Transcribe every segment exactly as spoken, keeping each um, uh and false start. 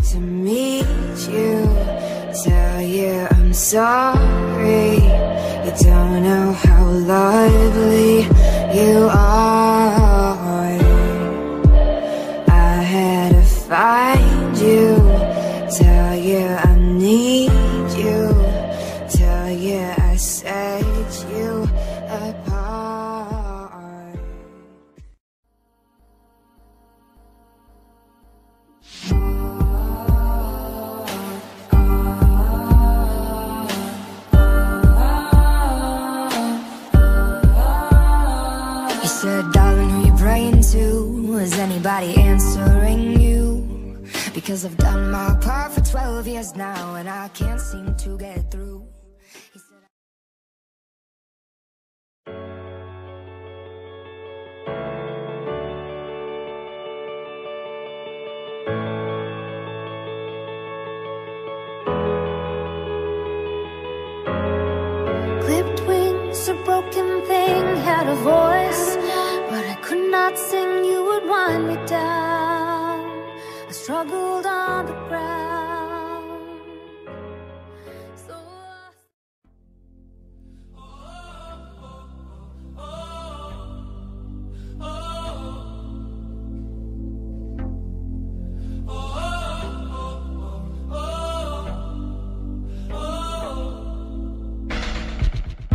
to meet you, tell you I'm sorry. You don't know how lovely you are. I had to find you, tell you I need you, tell you I set you apart. You said, darling, who you praying to? Is anybody answering you? Because I've done my part for twelve years now, and I can't seem to get through. He said, clipped wings, a broken thing, had a voice, but I could not sing. You would wind me down. I struggled on the ground. So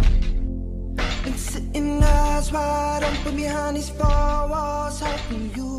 been sitting eyes wide open behind these four walls, hoping you